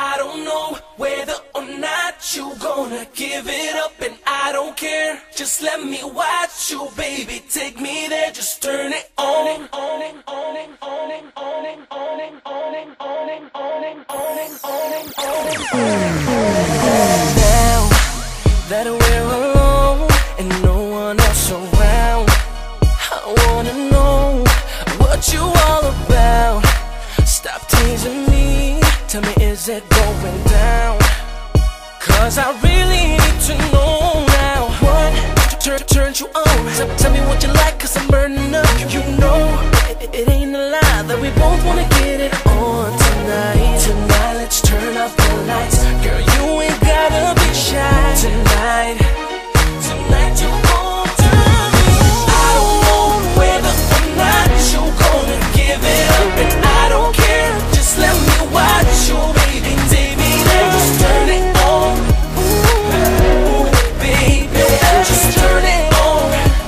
I don't know whether or not you gonna give it up, and I don't care. Just let me watch you, baby. Take me there, just turn it on. Now that we're alone and no one else around, I wanna know what you all about. Stop teasing me, tell me, is it going down? Cause I really need to know now. What turns you on? Tell me what you like, cause I'm burning up. You know, it ain't a lie that we both wanna get it on tonight. Tonight, let's turn off the lights. Girl, you ain't gotta be shy. Tonight you gon' turn me. I don't know whether or not you gonna give it up, and I don't care. Just let me watch you, baby. Take me there, just turn it on. Ooh, baby, just turn it on.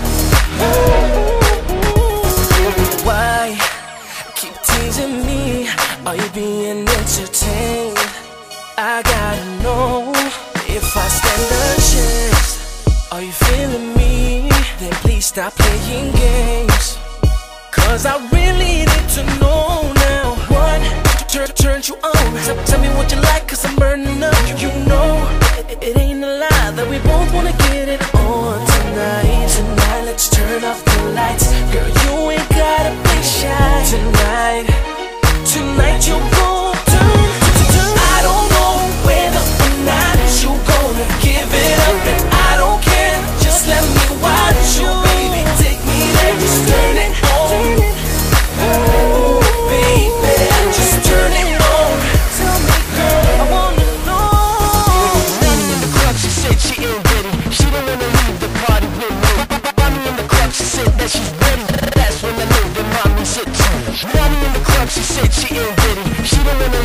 Why keep teasing me? Are you being entertained? I gotta know if I stand a chance. Are you feeling me? Then please stop playing games. Cause I really need to know now. What turns you on? Tell me what you like, cause I'm burning up. You know, it ain't a lie that we both wanna get it on tonight. Tonight, let's turn off the lights. Girl, you ain't gotta be shy. Tonight you gon' turn. I don't know whether or not you gonna give it up, and I don't care. Just let me watch you, baby. Take me there, just turn it on. Oh, baby, just turn it on. Tell me, girl, I wanna know. Mommy in the club, she said she ain't ready. She don't wanna leave the party with me. Mommy in the club, she said that she's ready. That's when I know that mommy said to me. Mommy in the club, she said she ain't ready. She don't wanna